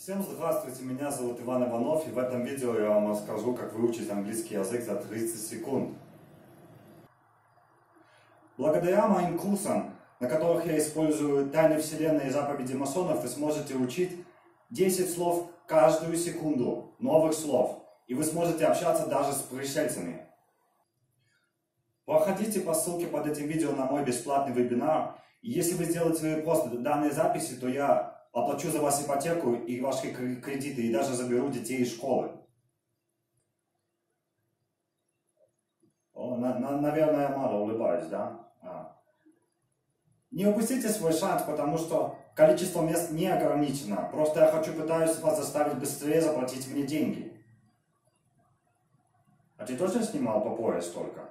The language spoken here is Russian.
Всем здравствуйте, меня зовут Иван Иванов, и в этом видео я вам расскажу, как выучить английский язык за 30 секунд. Благодаря моим курсам, на которых я использую тайны вселенной и заповеди масонов, вы сможете учить 10 слов каждую секунду, новых слов, и вы сможете общаться даже с пришельцами. Проходите по ссылке под этим видео на мой бесплатный вебинар, и если вы сделаете просто данные записи, то я оплачу за вас ипотеку и ваши кредиты, и даже заберу детей из школы. Наверное, я мало улыбаюсь, да? Не упустите свой шанс, потому что количество мест не ограничено. Просто я пытаюсь вас заставить быстрее заплатить мне деньги. А ты точно снимал по пояс только?